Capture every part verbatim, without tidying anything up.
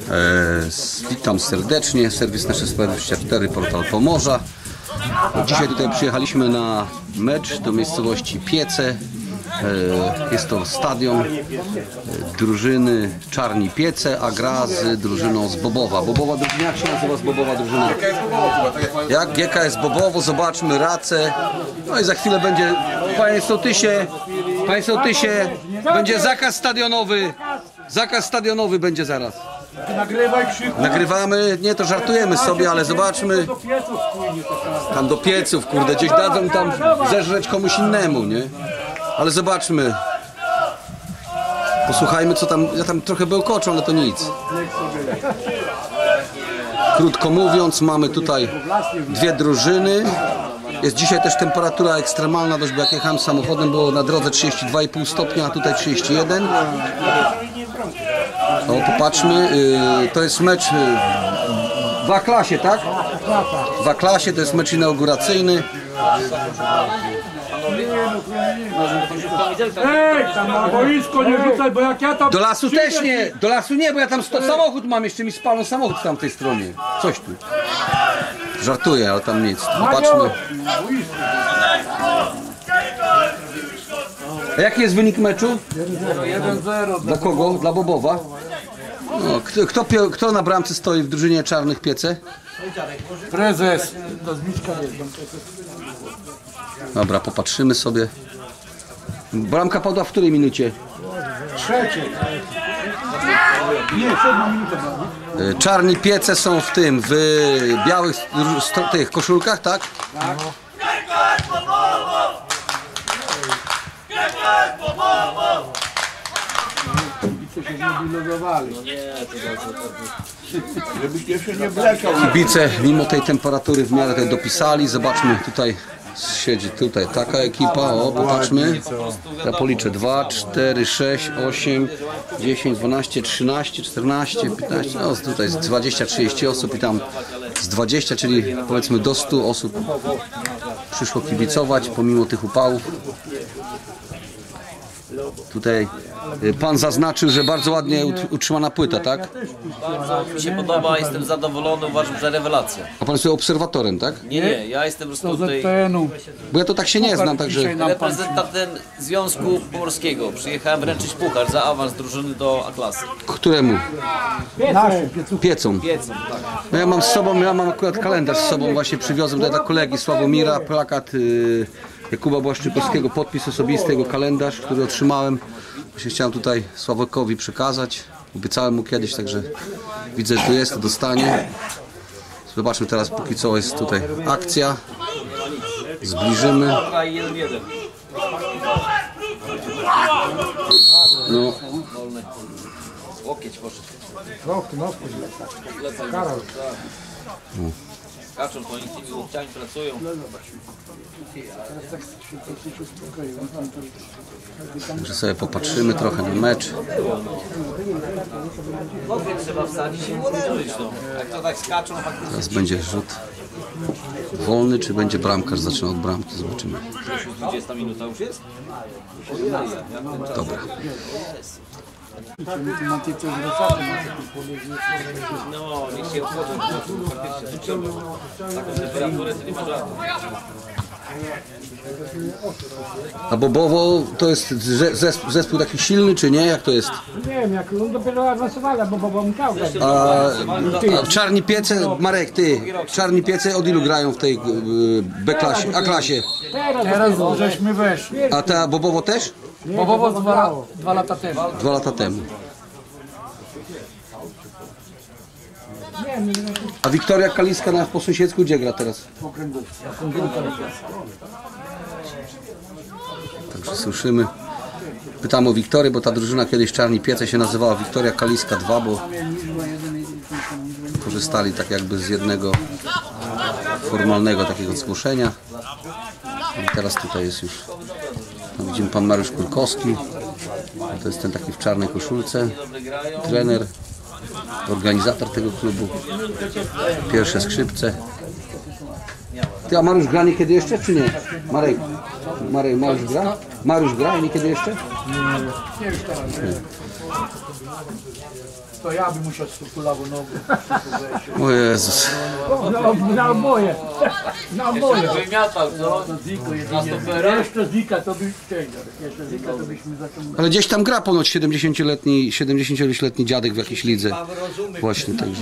E, witam serdecznie, serwis nasze dwadzieścia cztery, portal Pomorza. Dzisiaj tutaj przyjechaliśmy na mecz do miejscowości Piece. E, jest to stadion e, drużyny Czarni Piece, a gra z drużyną z Bobowa. Bobowa drużyna, jak się nazywa z Bobowa drużyna? Jak G K S Bobowo, zobaczmy racę. No i za chwilę będzie, panie sołtysie, panie sołtysie, będzie zakaz stadionowy. Zakaz stadionowy będzie zaraz. Nagrywaj, krzyku. Nagrywamy, nie to żartujemy sobie, ale zobaczmy. Tam do pieców, kurde, gdzieś dadzą tam zeżreć komuś innemu, nie? Ale zobaczmy. Posłuchajmy, co tam, ja tam trochę bełkoczą, ale to nic. Krótko mówiąc, mamy tutaj dwie drużyny. Jest dzisiaj też temperatura ekstremalna, dość, bo jak jechałem samochodem, było na drodze trzydzieści dwa i pół stopnia, a tutaj trzydzieści jeden. O, popatrzmy, to jest mecz w A-klasie, tak? W A-klasie to jest mecz inauguracyjny. Ej, tam na boisko nie rzucaj, bo jak ja tam... Do lasu też nie, do lasu nie, bo ja tam sto, samochód mam, jeszcze mi spalą samochód w tamtej stronie. Coś tu. Żartuję, ale tam nic. Popatrzmy. A jaki jest wynik meczu? jeden zero. Dla kogo? Dla Bobowa? No, kto, kto, kto na bramce stoi w drużynie Czarnych Piece? Prezes. Dobra, popatrzymy sobie. Bramka padła w której minucie? Trzeciej. Nie, siódma minuta. Czarni Piece są w tym, w białych tych koszulkach, tak? Tak. Kibice się zmobilizowali. Żebyś jeszcze nie wleciał. Kibice mimo tej temperatury w miarę tutaj dopisali. Zobaczmy, tutaj siedzi tutaj taka ekipa. O, popatrzmy. Ja policzę. dwa, cztery, sześć, osiem, dziesięć, dwanaście, trzynaście, czternaście, piętnaście. No, tutaj jest dwadzieścia, trzydzieści osób i tam z dwudziestu, czyli powiedzmy do stu osób przyszło kibicować pomimo tych upałów. Tutaj pan zaznaczył, że bardzo ładnie utrzymana płyta, tak? Bardzo mi się podoba, jestem zadowolony, uważam, że rewelacja. A pan jest obserwatorem, tak? Nie, nie, ja jestem po prostu tutaj Bo ja to tak się nie znam, także... reprezentantem Związku Pomorskiego. Przyjechałem wręczyć puchar za awans drużyny do A-klasy. Któremu? Piecą. Wiedzą, tak. No ja mam z sobą, ja mam akurat kalendarz z sobą, właśnie przywiozłem tutaj dla kolegi Sławomira, plakat yy, Jakuba Błaszczykowskiego, podpis osobisty, jego kalendarz, który otrzymałem. Właśnie chciałem tutaj Sławokowi przekazać, obiecałem mu kiedyś, także widzę, że tu jest, to dostanie. Zobaczmy teraz, póki co jest tutaj akcja. Zbliżymy. No. Łokieć poszedł. No. Skaczą, to oni tymi łokciami pracują. Także sobie popatrzymy trochę na mecz. Łokieć trzeba wsadzić i uderzyć, no. Jak to tak skaczą, faktycznie. Teraz będzie rzut wolny, czy będzie bramkarz zaczyna od bramki, zobaczymy. dwudziesta minuta już jest? Dobra. No, niech się obchodzą, faktycznie trzeba. Taką temperaturę to nie ma żadnej. A Bobowo to jest zespół, zespół taki silny, czy nie? Jak to jest? Nie wiem, jak on dopiero awansowali, bo bo Michał. A, a Czarni Piece, Marek, ty, Czarni Piece od ilu grają w tej B-klasie, A-klasie? Teraz żeśmy weszli. A ta Bobowo też? Bobowo dwa, dwa lata temu. Dwa lata temu. A Wiktoria Kaliska na po sąsiedzku gdzie gra teraz? Także słyszymy. Pytam o Wiktorię, bo ta drużyna kiedyś Czarni Piece się nazywała Wiktoria Kaliska dwa, bo korzystali tak jakby z jednego formalnego takiego zgłoszenia. I teraz tutaj jest już, no widzimy, pan Mariusz Kurkowski. To jest ten taki w czarnej koszulce, trener, organizator tego klubu. Pierwsze skrzypce. Ty, a Mariusz gra niekiedy jeszcze, czy nie? Marek, Marek, Mariusz gra? Mariusz gra niekiedy jeszcze? Nie. To ja bym musiał z kulawą nogą. O Jezus. Na, na oboje. Na oboje. Wymiatał, co? Na stopera? Jeszcze Zika to by ściągnął. Jeszcze Zika to byśmy zaciągnęli. Ale gdzieś tam gra ponoć siedemdziesięcioletni, siedemdziesięcioletni dziadek w jakiejś lidze. Właśnie, także.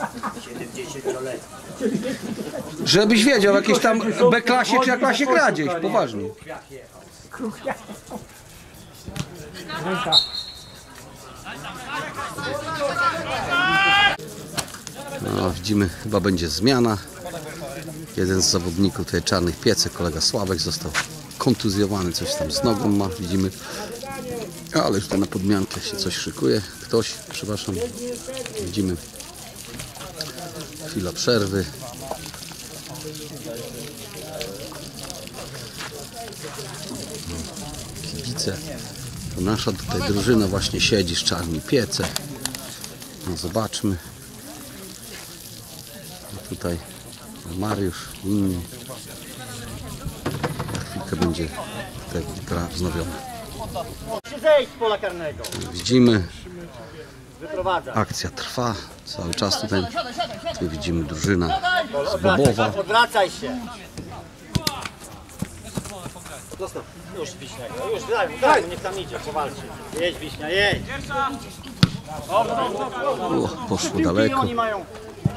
Żebyś wiedział, w jakiejś tam B-klasie czy A-klasie gra gdzieś, poważnie. Ręka. No, widzimy, chyba będzie zmiana. Jeden z zawodników tutaj czarnych piecek, kolega Sławek, został kontuzjowany, coś tam z nogą ma, widzimy. Ale już tutaj na podmiankę się coś szykuje. Ktoś, przepraszam, widzimy. Chwila przerwy. Kibice. To nasza tutaj drużyna właśnie siedzi z czarnej piece. No zobaczmy. No tutaj Mariusz, inni. Za chwilkę będzie tutaj gra wznowiona. Zejdź z pola karnego. Widzimy, Wyprowadza. akcja trwa cały czas tutaj. Tu widzimy drużyna z Bobowa. Odwracaj się. Zostaw. Już Wiśnia. Już daj mu, daj mu, niech tam idzie, powalczy. Jedź Wiśnia, jedź. O, poszło Piłki daleko. oni mają.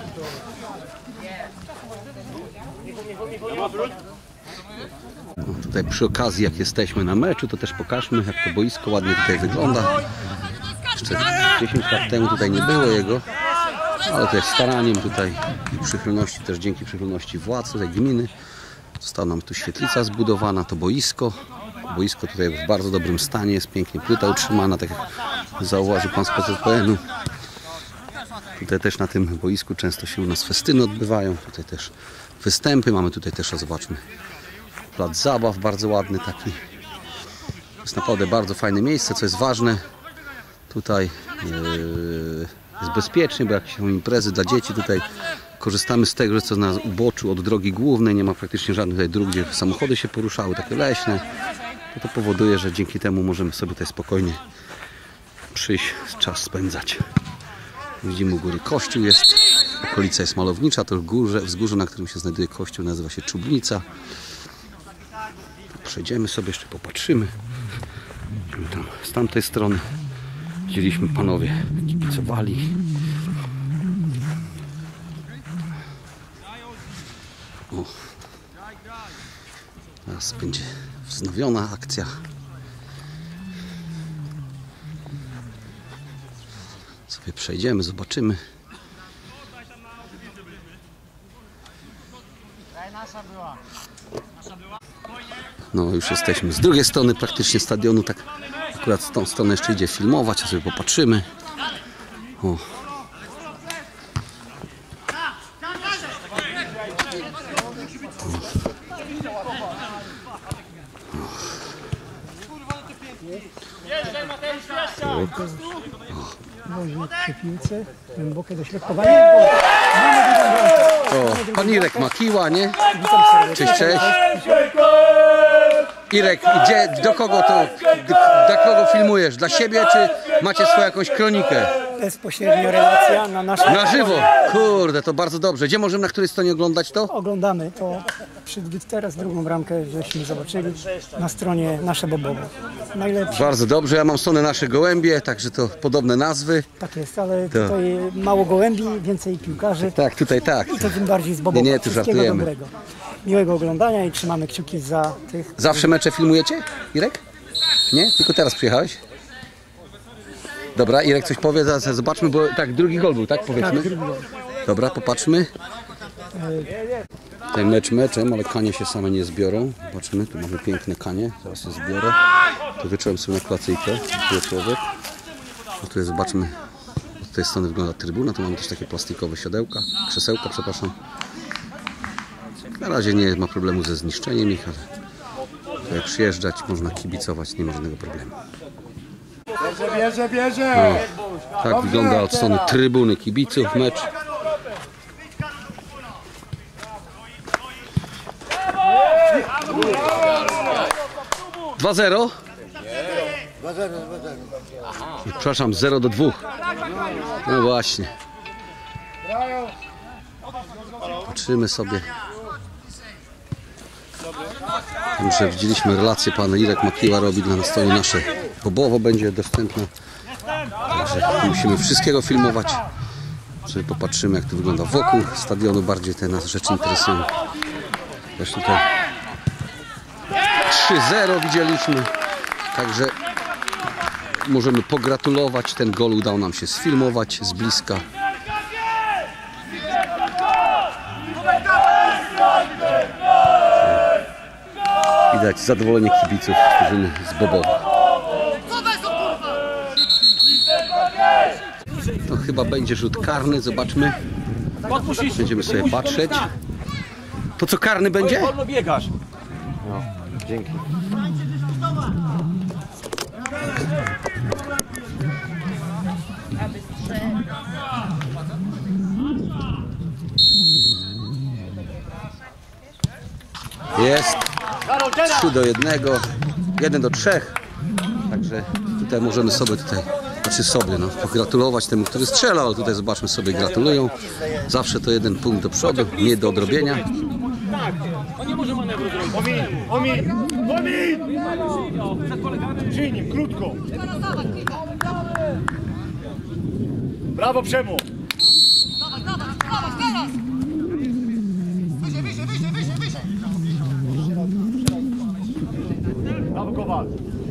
No, tutaj przy okazji, jak jesteśmy na meczu, to też pokażmy, jak to boisko ładnie tutaj wygląda. Jeszcze dziesięć lat temu tutaj nie było jego, ale też staraniem tutaj i przychylności, też dzięki przychylności władz tutaj gminy, została nam tu świetlica zbudowana, to boisko. Boisko tutaj w bardzo dobrym stanie, jest pięknie płyta utrzymana, tak jak zauważył pan z P Z P N-u. Tutaj też na tym boisku często się u nas festyny odbywają, tutaj też występy, mamy tutaj też, o, zobaczmy, plac zabaw bardzo ładny taki. Jest naprawdę bardzo fajne miejsce, co jest ważne. Tutaj yy, jest bezpiecznie, bo jakieś są imprezy dla dzieci, tutaj korzystamy z tego, że co na uboczu od drogi głównej, nie ma praktycznie żadnych tutaj dróg, gdzie samochody się poruszały, takie leśne. To, to powoduje, że dzięki temu możemy sobie tutaj spokojnie przyjść, czas spędzać. Widzimy u góry kościół jest, okolica jest malownicza, to górze, wzgórze, na którym się znajduje kościół, nazywa się Czubnica. Przejdziemy sobie, jeszcze popatrzymy. Tam, z tamtej strony widzieliśmy, panowie kibicowali. O. Teraz będzie wznowiona akcja. Sobie przejdziemy, zobaczymy. No już jesteśmy z drugiej strony praktycznie stadionu, tak akurat z tą stronę jeszcze idzie filmować, a sobie popatrzymy. O. Wozi przy piłce, głębokie dośrodkowanie. O, pan Irek ma kiła, nie? Cześć, cześć. Irek, gdzie, do kogo to, do, dla kogo filmujesz? Dla siebie, czy macie swoją jakąś kronikę? Bezpośrednio relacja na naszym Na żywo? Kurde, to bardzo dobrze. Gdzie możemy, na której stronie oglądać to? Oglądamy to przy, teraz drugą bramkę, żeśmy zobaczyli na stronie Nasze Bobowe. Najlepsze, Bardzo dobrze, ja mam stronę Nasze Gołębie, także to podobne nazwy. tak jest, ale tutaj mało gołębi, więcej piłkarzy Tak, tutaj tak. i to tym bardziej z Bobowa. Nie, nie, tu Wszystkiego żartujemy. dobrego. Miłego oglądania i trzymamy kciuki za tych. Zawsze mecze filmujecie, Irek? Nie? Tylko teraz przyjechałeś? Dobra, Irek coś powie, zaraz zobaczmy, bo tak, drugi gol był, tak? Powiedzmy. Dobra, popatrzmy. Tutaj mecz meczem, ale kanie się same nie zbiorą. Zobaczymy, tu mamy piękne kanie, zaraz je zbiorę. Tu wyczułem sobie na kolacyjkę, tu człowiek. A tutaj zobaczmy, od tej strony wygląda trybuna, tu mamy też takie plastikowe siodełka, krzesełka, przepraszam. Na razie nie ma problemu ze zniszczeniem ich, ale jak przyjeżdżać, można kibicować, nie ma żadnego problemu. Bierze, bierze! No, tak wygląda od strony trybuny kibiców mecz. dwa zero? Przepraszam, zero do dwóch. No właśnie. Patrzymy sobie. Dobrze, widzieliśmy relację, pan Irek Makiła robi na stronie nasze Bobowo będzie dostępne. Także musimy wszystkiego filmować. Sobie popatrzymy, jak to wygląda wokół stadionu, bardziej te nas rzeczy interesują. Też tutaj trzy zero widzieliśmy, także możemy pogratulować. Ten gol udało nam się sfilmować z bliska. Widać zadowolenie kibiców drużyny z Bobowa. To chyba będzie rzut karny, zobaczmy. Będziemy sobie patrzeć. To co, karny będzie? Wolno biegasz. No, dzięki. Jest trzy do jednego, jeden do trzech. Także tutaj możemy sobie tutaj, znaczy sobie, no, pogratulować temu, który strzelał, ale tutaj zobaczmy sobie, gratulują. Zawsze to jeden punkt do przodu, nie do odrobienia. On nie może manewru zrobić. Omin, omin, omin! Przy nim, krótko. Brawo, Przemo! Brawo, Kowal!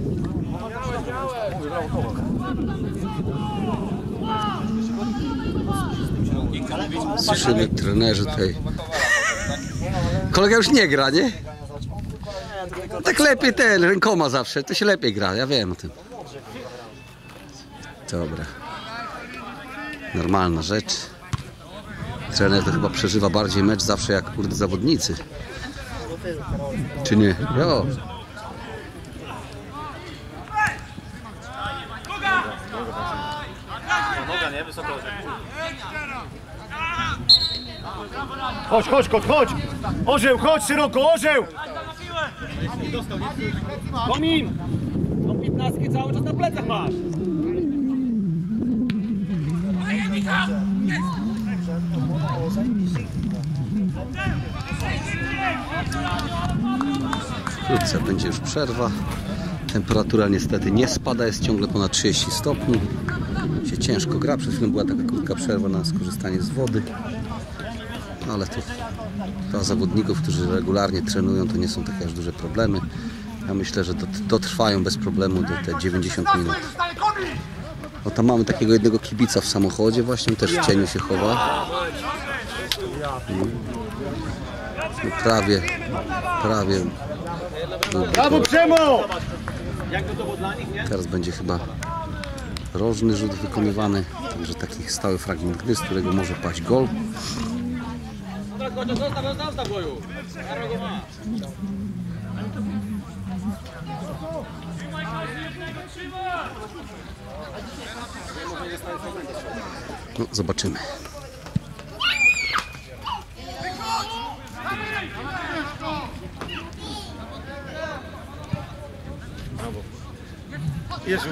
Słyszymy, trenerzy tutaj. Kolega już nie gra, nie? Tak lepiej ten, rękoma zawsze, to się lepiej gra, ja wiem o tym. Dobra. Normalna rzecz. Trener to chyba przeżywa bardziej mecz zawsze jak kurde zawodnicy. Czy nie? Jo. Chodź, chodź, kot, chodź! Orzeł, chodź szeroko, orzeł! Komin! Tą piętnastkę cały czas na plecach masz. Wkrótce będzie już przerwa. Temperatura niestety nie spada, jest ciągle ponad trzydzieści stopni. Się ciężko gra, przed chwilą była taka krótka przerwa na skorzystanie z wody. Ale to dla zawodników, którzy regularnie trenują, to nie są takie aż duże problemy. Ja myślę, że dotrwają bez problemu do te dziewięćdziesiąt minut. No tam mamy takiego jednego kibica w samochodzie, właśnie też w cieniu się chowa. No prawie, prawie. Brawo, Przemo! Teraz będzie chyba rożny rzut wykonywany, także taki stały fragment gry, z którego może paść gol. No, zobaczymy. Jezu.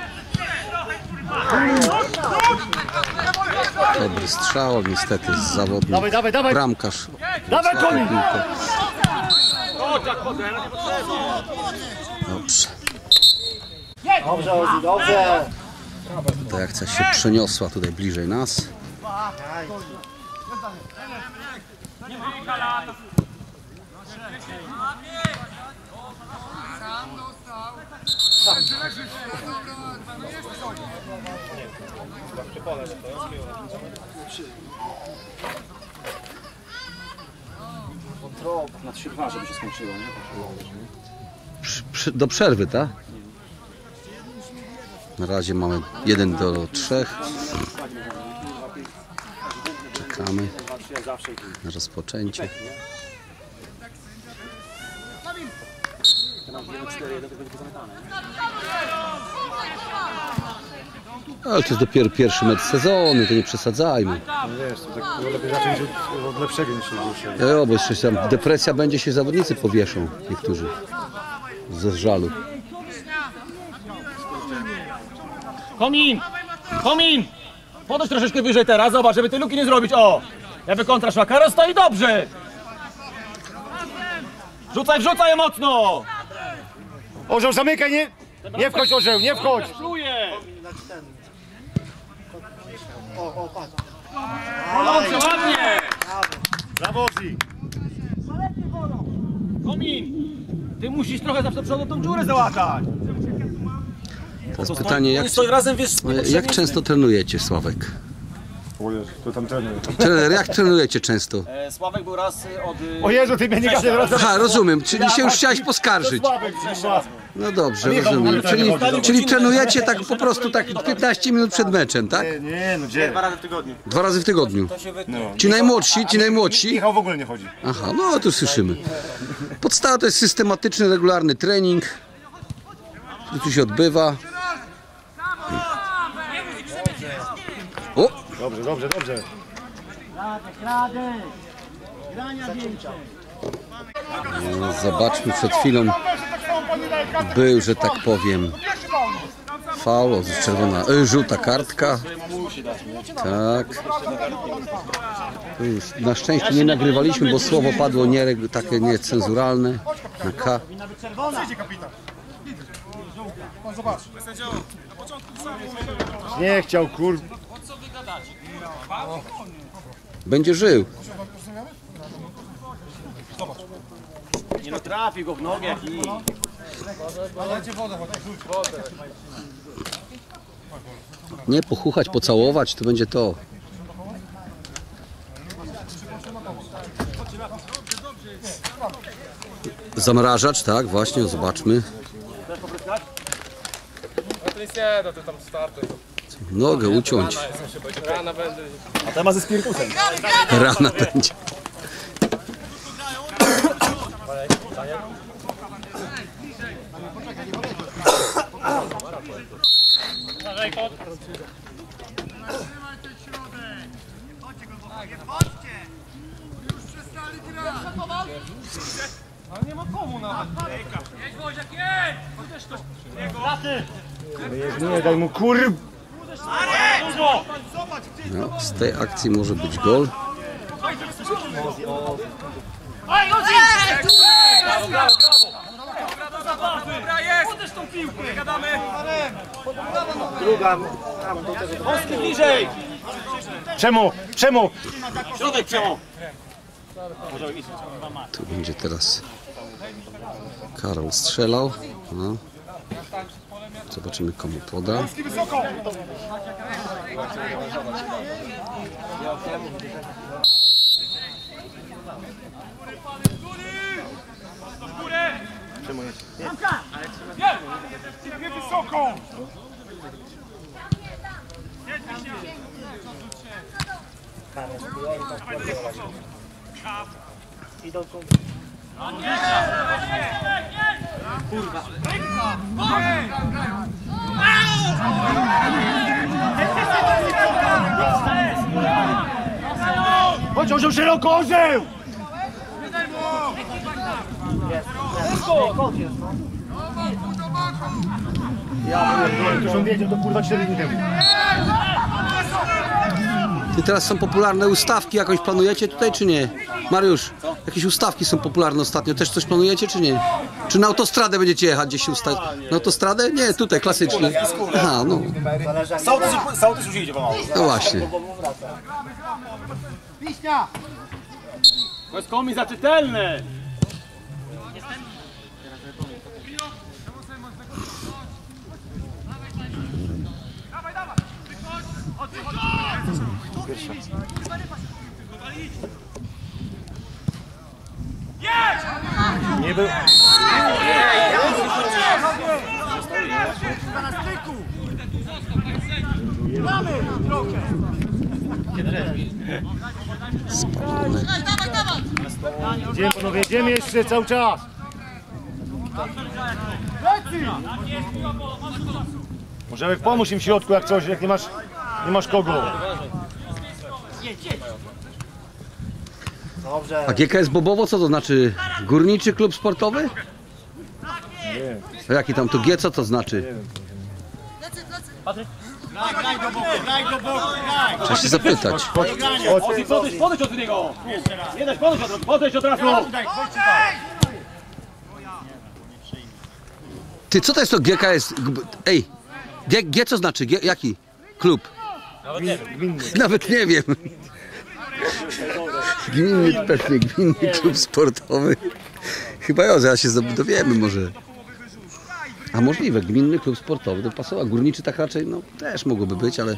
Dobry strzał, niestety zawodnik. Dawaj, dawaj, dawaj. Bramkarz. Dawaj, Komin! Dobrze. Dobrze, Ozzy, dobrze. Ta akcja się przeniosła tutaj bliżej nas. Na trzy dwa, żeby się skończyło, nie? Przy, przy, do przerwy, tak? Na razie mamy jeden do trzech. Czekamy na rozpoczęcie. Ale to jest dopiero pierwszy mecz sezonu, to nie przesadzajmy. Wiesz, to tak lepiej zacząć od lepszego niż od gorszego. No, bo jeszcze tam depresja będzie, się zawodnicy powieszą, niektórzy. Ze żalu. Komin! Komin! Podnoś troszeczkę wyżej teraz, zobacz, żeby tej luki nie zrobić, o! Jakby kontra szła, Karol stoi dobrze! Rzucaj, wrzucaj mocno! Orzeł, zamykaj, nie, nie wchodź Orzeł, nie wchodź. Pluje! Dobrze, ładnie! Brawo, Ozzy. Komin! Ty musisz trochę zawsze do przodu tą dziurę załatać! Teraz pytanie, jak, Stoi razem, wiesz, jak często trenujecie, Sławek? O Jezu, to tam trener. Trener, jak trenujecie często? E, Sławek był raz y, od... y, O Jezu, ty mnie nie gadaj raz. Aha, rozumiem, czyli się już chciałeś poskarżyć. Sławek, kurwa. No dobrze, rozumiem. Czyli, czyli trenujecie tak po prostu tak piętnaście minut przed meczem, tak? Nie, nie, no gdzie? razy w tygodniu. Dwa razy w tygodniu. No. Ci najmłodsi, ci najmłodsi. Michał w ogóle nie chodzi. Aha, no to słyszymy. Podstawa to jest systematyczny, regularny trening, który tu się odbywa. O! Dobrze, dobrze, dobrze. No, zobaczmy, przed chwilą był, że tak powiem, faul, czerwona, y, żółta kartka. Tak. To już na szczęście nie nagrywaliśmy, bo słowo padło nie, takie niecenzuralne. Na K. Nie chciał, kur... Będzie żył. Nie no, trafi go w nogę jak i... Nie pochuchać, pocałować, to będzie to. Zamrażacz, tak, właśnie, zobaczmy. Nogę uciąć. A temat ze spirytusem. Rana będzie. Nie, daj mu, kur... No, z tej akcji może być gol. Druga. Moski bliżej! Przemo, Przemo! Środek przemo! Tu będzie teraz Karol strzelał. No. Zobaczymy, komu poda. Chodź, Orzeł, szeroko, Orzeł! Ja pierdolę, już on wiedział, to kurwa cztery dni temu. I teraz są popularne ustawki, jakoś planujecie tutaj, czy nie? Mariusz, jakieś ustawki są popularne ostatnio, też coś planujecie, czy nie? Czy na autostradę będziecie jechać gdzieś się ustawić? Na autostradę? Nie, tutaj, klasycznie. Aha, no. Sołtys już idzie pomału. No właśnie. To jest komi za czytelne! Nie był... Idziemy, panowie, idziemy jeszcze cały czas. Możemy pomóż im w środku, jak coś, jak nie masz, nie masz kogo. Dobrze. A G K S Bobowo, co to znaczy? Górniczy klub sportowy? Nie. A jaki tam to G, co to znaczy? Trzeba się zapytać. Podejdź, podejdź, podejdź od niego! Nie dać, podejdź od, podejdź od razu! Ty, co to jest to G K S? Ej, G, G co znaczy? G, jaki? Klub? Nawet nie wiem. Nawet nie wiem. Gminny, pewnie gminny klub sportowy. Chyba ja, zaraz się dowiemy może. A możliwe, gminny klub sportowy, to pasowa. Górniczy tak raczej, no też mogłoby być, ale...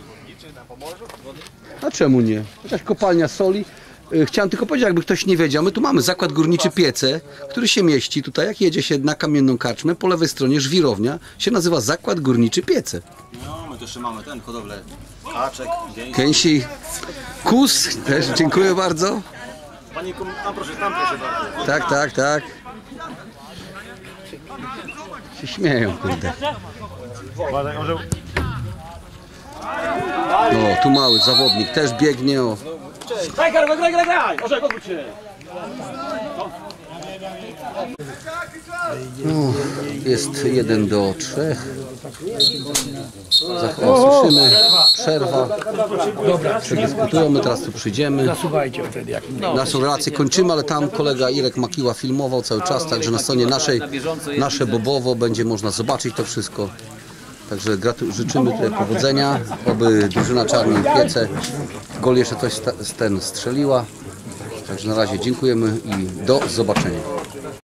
A czemu nie? Jakaś kopalnia soli. Chciałem tylko powiedzieć, jakby ktoś nie wiedział, my tu mamy zakład górniczy Piece, który się mieści tutaj, jak jedzie się na Kamienną Karczmę, po lewej stronie żwirownia, się nazywa zakład górniczy Piece. No, my tu jeszcze mamy ten hodowlę kaczek, gęsi. Gęsi, kus, też dziękuję bardzo. Panie, tam proszę, tam proszę bardzo. Tak, tak, tak. Się śmieją, kurde. Uważaj, może... O, tu mały zawodnik też biegnie, o. Graj, graj, graj, graj, graj! Orzek, odwróć się! No, jest jeden do trzech. Za chwilę słyszymy. Przerwa. Dobra, przedyskutują, my teraz tu przyjdziemy. Zasuwajcie wtedy jak Naszą relację kończymy, ale tam kolega Irek Makiła filmował cały czas, także na stronie naszej, nasze Bobowo będzie można zobaczyć to wszystko. Także gratu- życzymy tutaj powodzenia, oby drużyna Czarnej Piece gol jeszcze coś sta- z ten strzeliła. Także na razie dziękujemy i do zobaczenia.